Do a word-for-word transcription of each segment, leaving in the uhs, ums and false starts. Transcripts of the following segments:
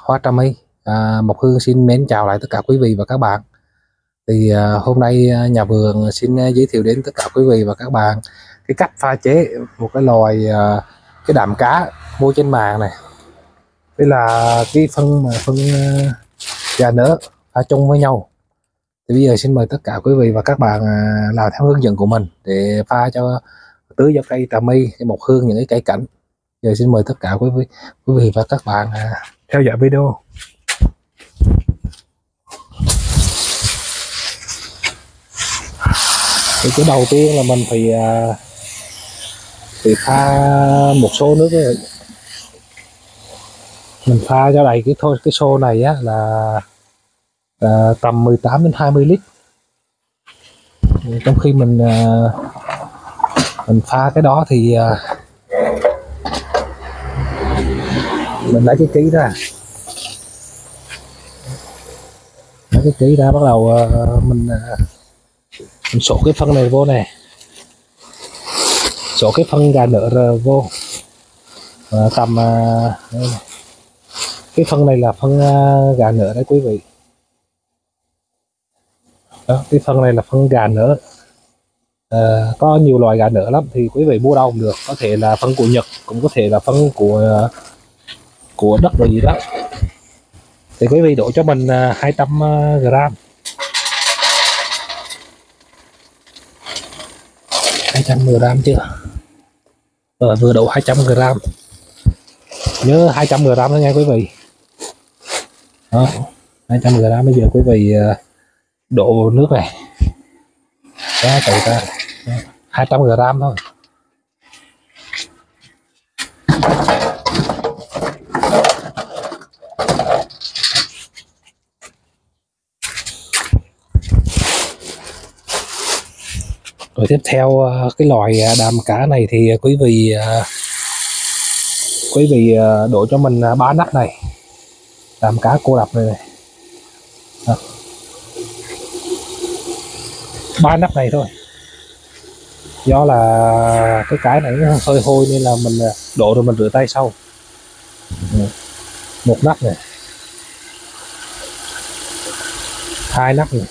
Hoa Trà My. À, Mộc Hương xin mến chào lại tất cả quý vị và các bạn. Thì à, hôm nay nhà vườn xin giới thiệu đến tất cả quý vị và các bạn cái cách pha chế một cái loài à, cái đạm cá mua trên mạng này. Đây là cái phân mà phân uh, gà nớ pha chung với nhau. Thì bây giờ xin mời tất cả quý vị và các bạn à, làm theo hướng dẫn của mình để pha cho tưới cho cây Trà My, cái Mộc Hương, những cái cây cảnh. Giờ xin mời tất cả quý vị, quý vị và các bạn à, theo dõi video. Thì cái đầu tiên là mình phải phải pha một xô nước ấy. Mình pha cho đầy cái thôi cái xô này á là, là tầm mười tám đến hai mươi lít. Trong khi mình mình pha cái đó thì mình lấy cái ký ra, lấy cái ký ra bắt đầu mình mình sổ cái phân này vô này, sổ cái phân gà nở vô à, tầm à, cái phân này là phân à, gà nở đấy quý vị. Đó, cái phân này là phân gà nở. À, có nhiều loại gà nở lắm thì quý vị mua đâu cũng được, có thể là phân của Nhật, cũng có thể là phân của của đất rồi gì đó. Thì quý vị đổ cho mình à, hai trăm gram, hai trăm gram chưa? Rồi vừa đổ hai trăm gram, nhớ hai trăm gram đó nha quý vị. Đó, hai trăm gram. Bây giờ quý vị đổ nước này đó, tự ra hai trăm gram thôi. Rồi tiếp theo cái loại đạm cá này thì quý vị quý vị đổ cho mình ba nắp này, đạm cá cô đặc này, này. ba nắp này thôi, do là cái cái này nó hơi hôi nên là mình đổ rồi mình rửa tay sau. Một nắp này, hai nắp này,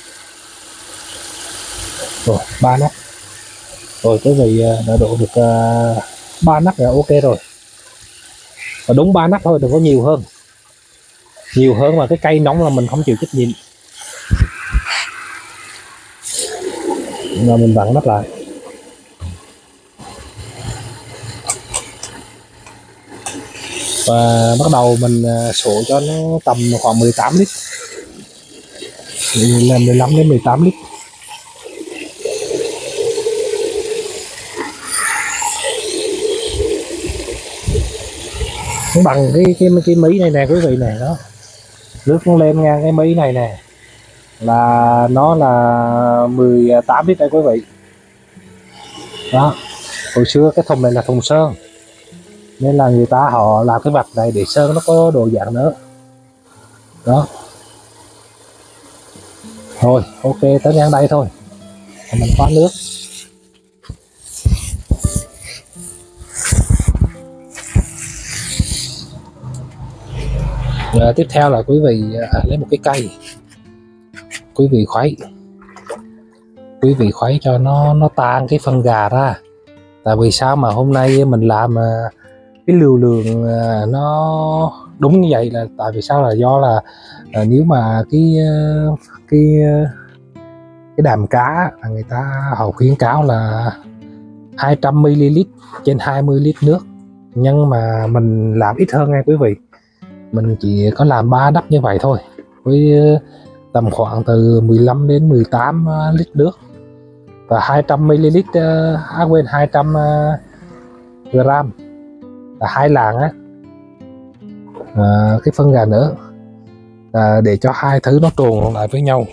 rồi ba nắp. Rồi quý vị đã đổ được ba nắp là ok rồi, và đúng ba nắp thôi, đừng có nhiều hơn. Nhiều hơn mà cái cây nóng là mình không chịu trách nhiệm, là mình vặn nắp lại. Và bắt đầu mình sổ cho nó tầm khoảng mười tám lít, là mười lăm đến mười tám lít. Bằng cái cái cái mí này nè quý vị này, đó nước nó lên ngang cái mí này nè là nó là mười tám lít đây quý vị. Đó, hồi xưa cái thùng này là thùng sơn nên là người ta họ làm cái vạch này để sơn nó có độ dạng nữa. Đó, thôi ok, tới ngang đây thôi mình khóa nước. À, tiếp theo là quý vị à, lấy một cái cây, quý vị khuấy, quý vị khuấy cho nó nó tan cái phân gà ra. Tại vì sao mà hôm nay mình làm à, cái lưu lượng à, nó đúng như vậy là tại vì sao, là do là à, nếu mà cái cái cái đạm cá là người ta họ khuyến cáo là hai trăm mi li lít trên hai mươi lít nước, nhưng mà mình làm ít hơn nha quý vị. Mình chỉ có làm ba nắp như vậy thôi, với tầm khoảng từ mười lăm đến mười tám lít nước và hai trăm mi li lít, à quên, hai trăm gram là hai lạng á, à, cái phân gà nữa, à, để cho hai thứ nó trộn lại với nhau.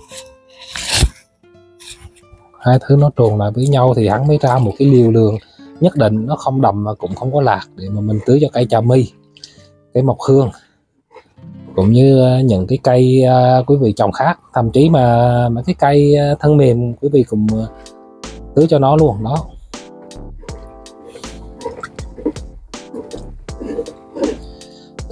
Hai thứ nó trộn lại với nhau thì hắn mới ra một cái liều lượng nhất định, nó không đậm mà cũng không có lạc, để mà mình tưới cho cây Trà My, cây Mộc Hương, cũng như những cái cây uh, quý vị trồng khác, thậm chí mà mấy cái cây uh, thân mềm quý vị cùng uh, tưới cho nó luôn. Đó,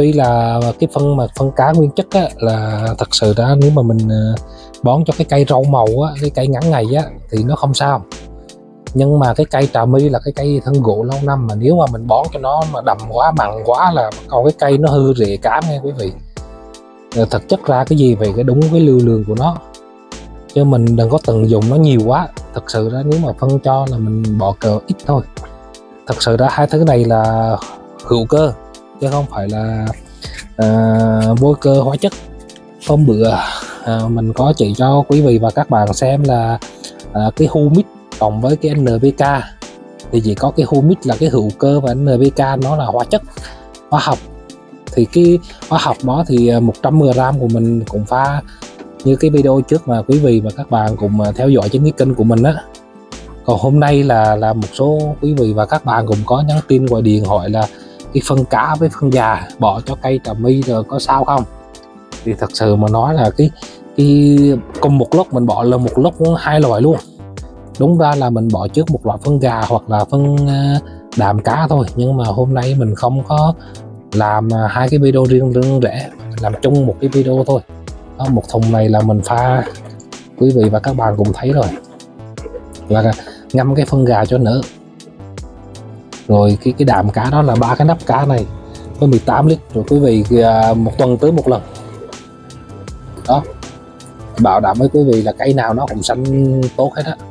tuy là cái phân mà phân cá nguyên chất á, là thật sự ra nếu mà mình bón cho cái cây rau màu á, cái cây ngắn ngày á thì nó không sao, nhưng mà cái cây trà my là cái cây thân gỗ lâu năm, mà nếu mà mình bón cho nó mà đậm quá mặn quá là còn cái cây nó hư rễ cám nghe quý vị. Thực chất ra cái gì về cái đúng với lưu lượng của nó, chứ mình đừng có tận dụng nó nhiều quá. Thật sự ra nếu mà phân cho là mình bỏ cờ ít thôi. Thật sự ra hai thứ này là hữu cơ chứ không phải là uh, vô cơ hóa chất. Hôm bữa uh, mình có chỉ cho quý vị và các bạn xem là uh, cái humic cộng với cái en pê ca thì chỉ có cái humic là cái hữu cơ và en pê ca nó là hóa chất hóa học. Thì cái hóa học đó thì một trăm mười gam của mình cũng pha như cái video trước mà quý vị và các bạn cùng theo dõi trên cái kênh của mình á. Còn hôm nay là là một số quý vị và các bạn cũng có nhắn tin gọi điện hỏi là cái phân cá với phân gà bỏ cho cây trà my rồi có sao không. Thì thật sự mà nói là cái cái cùng một lúc mình bỏ là một lúc hai loại luôn. Đúng ra là mình bỏ trước một loại phân gà hoặc là phân đạm cá thôi, nhưng mà hôm nay mình không có làm hai cái video riêng riêng rẽ, làm chung một cái video thôi. Đó, một thùng này là mình pha, quý vị và các bạn cũng thấy rồi, là ngâm cái phân gà cho nở. Rồi cái cái đạm cá đó là ba cái nắp cá này có mười tám lít, rồi quý vị một tuần tới một lần. Đó, bảo đảm với quý vị là cây nào nó cũng xanh tốt hết á.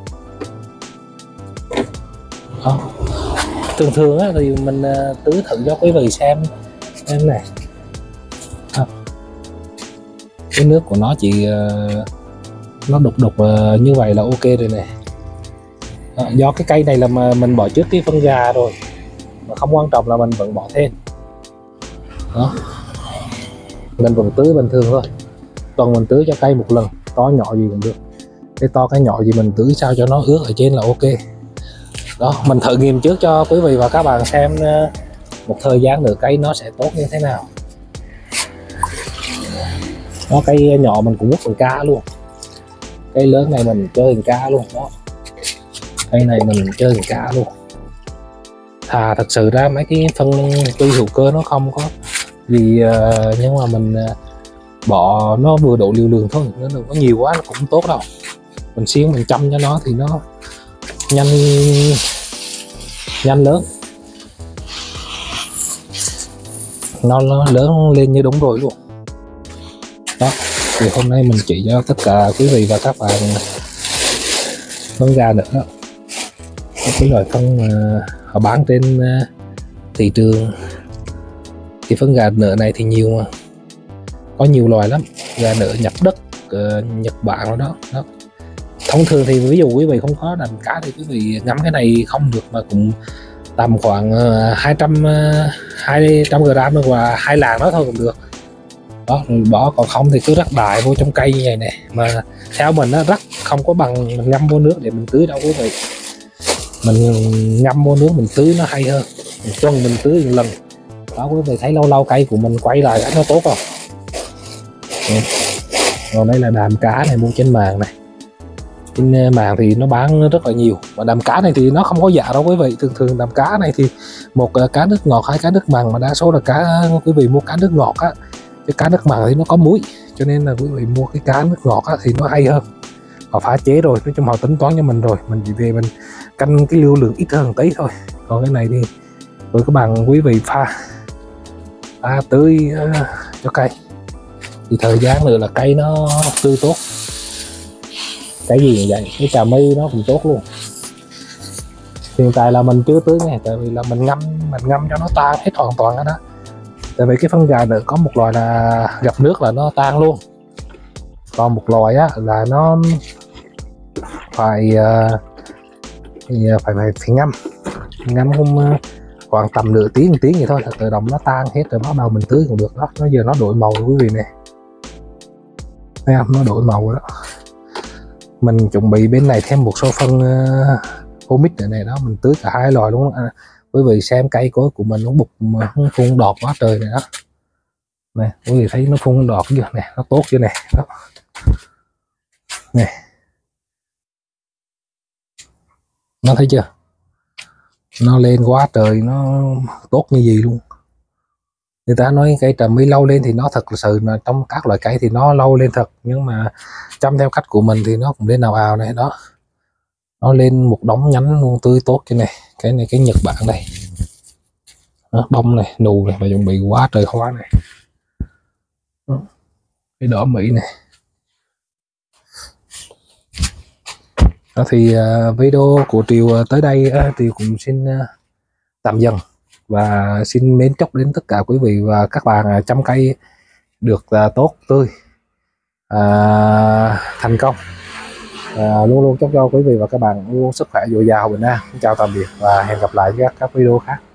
Đó. Thường thường á, thì mình tưới thử cho quý vị xem em này. Đó. Cái nước của nó chỉ nó đục đục như vậy là ok rồi nè. Đó, do cái cây này là mà mình bỏ trước cái phân gà rồi, mà không quan trọng là mình vẫn bỏ thêm. Đó, mình vẫn tưới bình thường thôi, tuần mình tưới cho cây một lần, to nhỏ gì cũng được, cái to cái nhỏ gì mình tưới sao cho nó ướt ở trên là ok. Đó, mình thử nghiệm trước cho quý vị và các bạn xem một thời gian nữa cây nó sẽ tốt như thế nào. Đó, cây nhỏ mình cũng múc phần cá luôn, cây lớn này mình chơi hình cá luôn. Đó, cây này mình chơi hình cá luôn. Thà thật sự ra mấy cái phân tuy hữu cơ nó không có gì, uh, nhưng mà mình uh, bỏ nó vừa độ liều lượng thôi, nó đừng có nhiều quá nó cũng tốt đâu. Mình xiên mình chăm cho nó thì nó nhanh nhanh lớn, nó, nó lớn lên như đúng rồi luôn. Đó, thì hôm nay mình chỉ cho tất cả quý vị và các bạn phân gà nữa đó. Cái loại phân mà họ bán trên thị trường thì phân gà nở này thì nhiều mà, có nhiều loài lắm, gà nở Nhật Đất, uh, Nhật Bản rồi đó. Đó, thông thường thì ví dụ quý vị không có đàn cá thì quý vị ngắm cái này không được, mà cũng tầm khoảng uh, hai trăm gram và hai lạng đó thôi cũng được. Đó, rồi bỏ, còn không thì cứ rắc đại vô trong cây như vậy nè. Mà theo mình nó rắc không có bằng mình ngâm vô nước để mình tưới đâu quý vị. Mình ngâm vô nước mình tưới nó hay hơn, một tuần mình tưới một lần. Đó, quý vị thấy lâu lâu cây của mình quay lại nó tốt không. Còn đây là đàm cá này mua trên mạng này, trên mạng thì nó bán rất là nhiều. Và đàm cá này thì nó không có giả đâu quý vị. Thường thường đàm cá này thì một cá nước ngọt, hai cá nước mặn, mà đa số là cá quý vị mua cá nước ngọt á. Cái cá nước mặn thì nó có muối, cho nên là quý vị mua cái cá nước ngọt á, thì nó hay hơn. Họ pha chế rồi, nói chung họ tính toán cho mình rồi, mình chỉ về mình canh cái lưu lượng ít hơn một tí thôi. Còn cái này thì với các bạn quý vị pha pha tưới uh, cho cây thì thời gian nữa là cây nó tươi tốt. Cái gì như vậy, cái trà my nó cũng tốt luôn. Hiện tại là mình chưa tưới nghe, tại vì là mình ngâm mình ngâm cho nó tan hết hoàn toàn đó. Tại vì cái phân gà nữa có một loại là gặp nước là nó tan luôn, còn một loại á là nó phải uh, phải phải phải ngâm ngâm không uh, khoảng tầm nửa tiếng một tiếng vậy thôi, tự động nó tan hết rồi bắt đầu mình tưới cũng được. Đó, nó giờ nó đổi màu quý vị nè, thấy không, nó đổi màu đó. Mình chuẩn bị bên này thêm một số phân uh, humic này, này đó, mình tưới cả hai loại luôn. À, quý vị xem cây cối của mình nó bục mà nó phun đọt quá trời này đó. Nè, quý vị thấy nó phun đọt chưa nè, nó tốt chưa nè. Đó, nè, nó thấy chưa, nó lên quá trời, nó tốt như gì luôn. Người ta nói cây trà my lâu lên thì nó thật sự là trong các loại cây thì nó lâu lên thật, nhưng mà chăm theo cách của mình thì nó cũng lên nào ào này đó, nó lên một đống nhánh luôn tươi tốt. Cái này cái này cái Nhật Bản đây đó, bông này nụ này và chuẩn bị quá trời hoa này đó, cái đỏ Mỹ này đó. Thì uh, video của Triều uh, tới đây uh, Triều cũng xin uh, tạm dừng và xin mến chúc đến tất cả quý vị và các bạn uh, chăm cây được uh, tốt tươi, uh, thành công, uh, luôn luôn chúc cho quý vị và các bạn luôn sức khỏe dồi dào bình an. Chào tạm biệt và hẹn gặp lại các các video khác.